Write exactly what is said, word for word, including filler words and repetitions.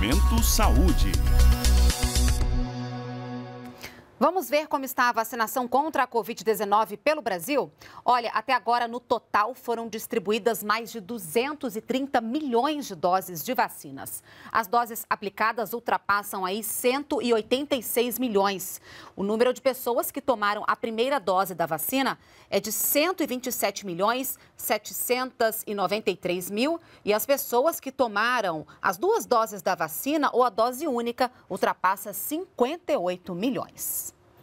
Momento Saúde. Vamos ver como está a vacinação contra a covid dezenove pelo Brasil? Olha, até agora, no total, foram distribuídas mais de duzentos e trinta milhões de doses de vacinas. As doses aplicadas ultrapassam aí cento e oitenta e seis milhões. O número de pessoas que tomaram a primeira dose da vacina é de cento e vinte e sete milhões, setecentos e noventa e três mil e as pessoas que tomaram as duas doses da vacina ou a dose única ultrapassa cinquenta e oito milhões.